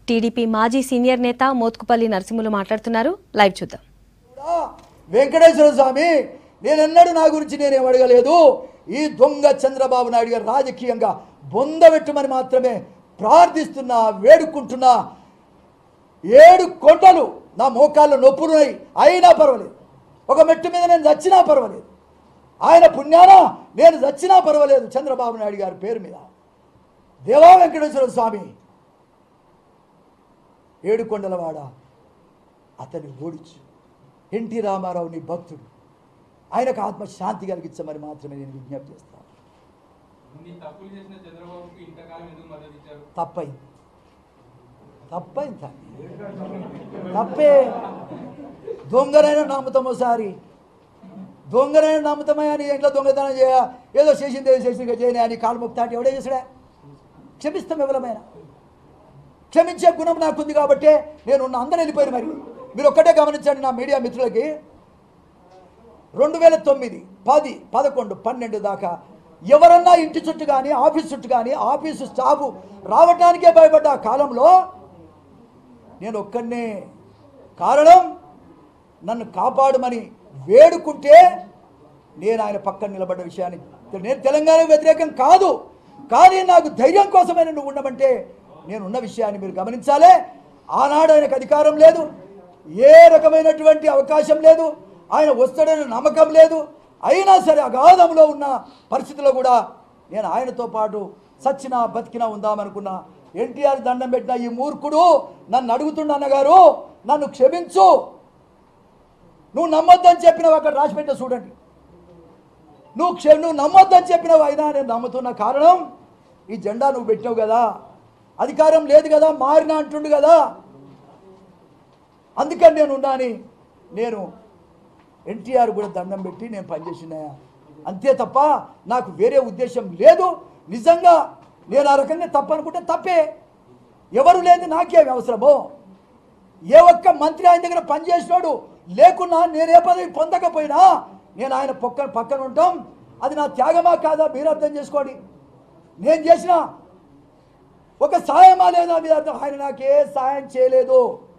TDP మాజీ senior నేత మోత్కుపల్లి నరసింహులు మాట్లాడుతున్నారు. లైవ్ చూద్దాం. వెంకటేశ్వర స్వామి నేనెన్నడూ నా గురించి నేనేం అడగలేదు. ఈ దొంగ చంద్రబాబు నాయుడు గారు రాజకీయంగా బొందబెట్టమని మాత్రమే ప్రార్థిస్తున్నా, వేడుకుంటున్నా. 7 కొంటలు నా మోకాళ్ళు నొప్పులున్నాయి, అయినా పర్వాలేదు. ఒక మెట్టు మీద నేను చచ్చినా పర్వాలేదు, ఆయన పుణ్యాన నేను చచ్చినా పర్వాలేదు. చంద్రబాబు నాయుడు గారి పేరు మీద దేవా వెంకటేశ్వర స్వామి 7 కొండలవాడ అతన్ని ఓడించు. ఎన్టీ రామారావు నీ భక్తుడు, ఆయనకు ఆత్మశాంతి కలిగించమని మాత్రమే నేను విజ్ఞప్తి చేస్తాను. తప్పైంది తప్పే. దొంగనైనా నమ్ముతాం, ఒకసారి దొంగనైనా నమ్ముతామా అని ఇంట్లో దొంగతనం చేయ, ఏదో చేసింది చేయని అని కాలు మొక్తాటి ఎవడే చేసాడా? క్షమిస్తాం ఎవరమైనా. క్షమించే గుణం నాకుంది కాబట్టి నేను అందరూ వెళ్ళిపోయాను. మరి మీరు ఒక్కటే గమనించండి నా మీడియా మిత్రులకి, 2009, 10, 11, 12 దాకా ఎవరన్నా ఇంటి చుట్టూ కానీ ఆఫీస్ చుట్టూ కానీ ఆఫీసు స్టాఫ్ రావటానికే భయపడ్డ ఆ కాలంలో నేను ఒక్కనే. కారణం నన్ను కాపాడమని వేడుకుంటే నేను ఆయన పక్కన నిలబడ్డ విషయాన్ని నేను తెలంగాణకు వ్యతిరేకం కాదు, కానీ నాకు ధైర్యం కోసమైన నువ్వు ఉండమంటే నేను ఉన్న విషయాన్ని మీరు గమనించాలి. ఆనాడు ఆయనకు అధికారం లేదు, ఏ రకమైనటువంటి అవకాశం లేదు, ఆయన వస్తాడని నమ్మకం లేదు. అయినా సరే అగాధంలో ఉన్న పరిస్థితుల్లో కూడా నేను ఆయనతో పాటు సచ్చినా బతికినా ఉందామనుకున్నా. ఎన్టీఆర్ దండం పెట్టిన ఈ మూర్ఖుడు నన్ను అడుగుతుండ, అన్నగారు నన్ను క్షమించు, నువ్వు నమ్మొద్దని చెప్పినావు, అక్కడ రాసిపెట్ట చూడండి. నువ్వు నమ్మొద్దని చెప్పినావు, అయినా నేను నమ్ముతున్న కారణం ఈ జెండా నువ్వు పెట్టావు కదా, అధికారం లేదు కదా, మారినా అంటుండు కదా, అందుకని నేను ఉన్నాని నేను ఎన్టీఆర్ కూడా దండం పెట్టి నేను పనిచేసినాయా, అంతే తప్ప నాకు వేరే ఉద్దేశం లేదు. నిజంగా నేను ఆ రకంగా తప్పనుకుంటే తప్పే, ఎవరు లేదు నాకేమి అవసరమో. ఏ ఒక్క మంత్రి ఆయన దగ్గర పనిచేసినాడు లేకున్నా నేనే పదవి పొందకపోయినా నేను ఆయన పక్కన ఉంటాం. అది నా త్యాగమా కాదా మీరు అర్థం చేసుకోండి. నేను చేసిన ఒక సాయమా లేదా మీరు అర్థం. ఆయన నాకు ఏ సాయం చేయలేదు,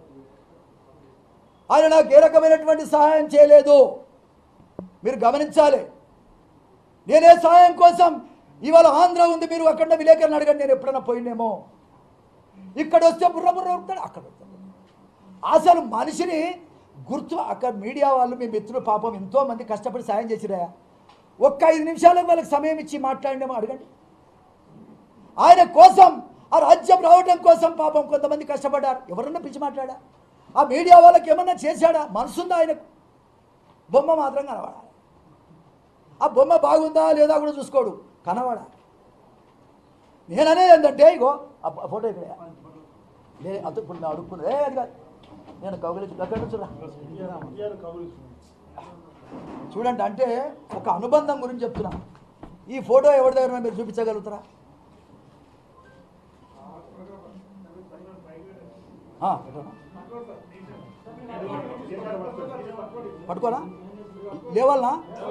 ఆయన నాకు ఏ రకమైనటువంటి సహాయం చేయలేదు, మీరు గమనించాలి. నేనే సహాయం కోసం ఇవాళ ఆంధ్ర ఉంది, మీరు అక్కడ విలేకరుని అడగండి, నేను ఎప్పుడైనా పోయినేమో. ఇక్కడ వస్తే బుర్ర ఉంటాడు, అక్కడ వస్తాడు. అసలు మనిషిని గుర్తు అక్కడ మీడియా వాళ్ళు మీ మిత్రులు పాపం ఎంతోమంది కష్టపడి సాయం చేసిరా, ఒక్క 5 నిమిషాలకు వాళ్ళకి సమయం ఇచ్చి మాట్లాడినేమో అడగండి. ఆయన కోసం ఆ రాజ్యం రావడం కోసం పాపం కొంతమంది కష్టపడ్డారు, ఎవరన్నా పిలిచి మాట్లాడా? ఆ మీడియా వాళ్ళకి ఏమన్నా చేశాడా? మనసుందా ఆయనకు? బొమ్మ మాత్రం కనవాడా, ఆ బొమ్మ బాగుందా లేదా కూడా చూసుకోడు, కనవాడా. నేననేది ఏంటంటే ఇగో ఆ ఫోటో ఇక్కడ లేదు, అంత ఇప్పుడు నేను అడుక్కున్నది అది కాదు, నేను కౌగిలించు చూడండి. అంటే ఒక అనుబంధం గురించి చెప్తున్నా. ఈ ఫోటో ఎవరి దగ్గర మీరు చూపించగలుగుతారా? పట్టుకోరా, లేవాలనా?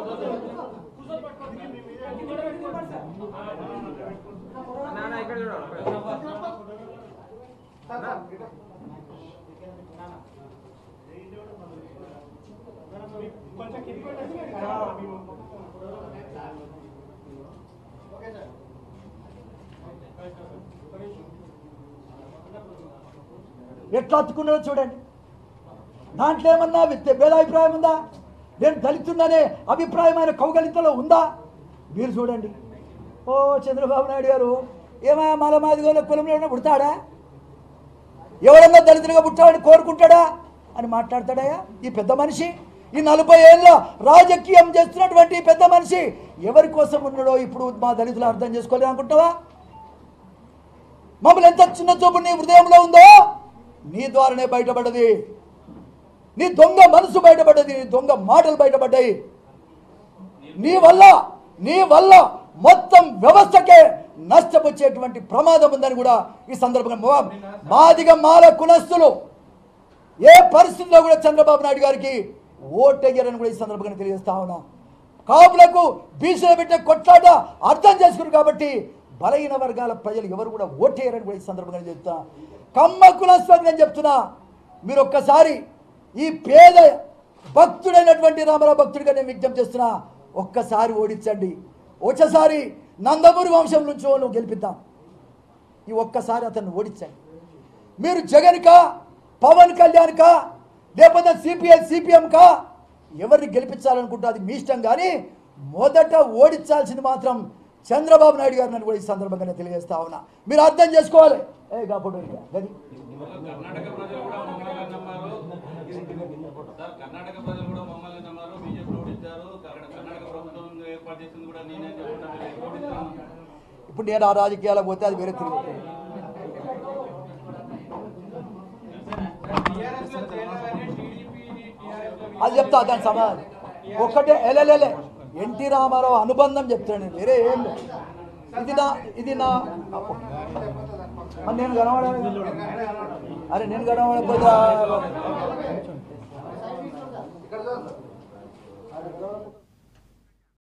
ఎట్లా అత్తుకున్నారో చూడండి. దాంట్లో ఏమన్నా భేదాభిప్రాయం ఉందా? నేను దళితున్ననే అభిప్రాయం ఆయన కౌగలింతలో ఉందా? మీరు చూడండి. ఓ చంద్రబాబు నాయుడు గారు ఏమైనా మలమాదిగోళ్ళ కులంలో పుడతాడా? ఎవరన్నా దళితులుగా పుట్టాడని కోరుకుంటాడా అని మాట్లాడతాడా ఈ పెద్ద మనిషి? ఈ 40 ఏళ్ళ రాజకీయం చేస్తున్నటువంటి పెద్ద మనిషి ఎవరి కోసం ఉన్నాడో ఇప్పుడు మా దళితులు అర్థం చేసుకోలేదు అనుకుంటావా? మమ్మల్ని ఎంత చిన్న చూపు నీ హృదయంలో ఉందో నీ ద్వారానే బయటపడ్డది, నీ దొంగ మనసు బయటపడ్డది, నీ దొంగ మాటలు బయటపడ్డాయి. నీ వల్ల మొత్తం వ్యవస్థకే నష్టపొచ్చేటువంటి ప్రమాదం ఉందని కూడా ఈ సందర్భంగా మాల కులస్తులు ఏ పరిస్థితిలో కూడా చంద్రబాబు నాయుడు గారికి ఓటెయ్యరని కూడా ఈ సందర్భంగా తెలియజేస్తా ఉన్నా. కాపులకు బీసీల పెట్టే కొట్లాట అర్థం చేసుకున్నారు కాబట్టి బలహీన వర్గాల ప్రజలు ఎవరు కూడా ఓటేయరని కూడా ఈ సందర్భంగా చెప్తా. కమ్మ కులస్తులకు నేను చెప్తున్నా, మీరు ఒక్కసారి ఈ పేద భక్తుడైనటువంటి రామారావు భక్తుడిగా నేను విజ్ఞప్తి చేస్తున్నా, ఒక్కసారి ఓడించండి. వచ్చేసారి నందమూరి వంశం నుంచి నువ్వు గెలిపిద్దాం. ఈ ఒక్కసారి అతన్ని ఓడించండి. మీరు జగన్కా, పవన్ కళ్యాణ్కా, లేకపోతే సిపిఐ సిపిఎంకా ఎవరిని గెలిపించాలనుకుంటే అది మీ ఇష్టం. కానీ మొదట ఓడించాల్సింది మాత్రం చంద్రబాబు నాయుడు గారిని కూడా ఈ సందర్భంగా నేను తెలియజేస్తా ఉన్నా. మీరు అర్థం చేసుకోవాలి. కర్ణాటక ప్రజలు కూడా మమ్మల్ని నమ్మారు, కర్ణాటక ప్రజలు కూడా మమ్మల్ని నమ్మారు, బీజేపీ ఓడించారు, కర్ణాటక ప్రభుత్వం ఏర్పాటు చేసింది కూడా నేనే చెప్తాను. ఇప్పుడు నేను ఆ రాజకీయాలకు పోతే అది వేరే తిరిగి అది చెప్తా, దాని సమాధానం ఒక్కటే. ఎలెలెలే ఎన్టీ రామారావు అనుబంధం చెప్తాను, వేరే ఏం లేదు. ఇది నా నేను కనబడాలి. అరే నేను కనబడకపోతే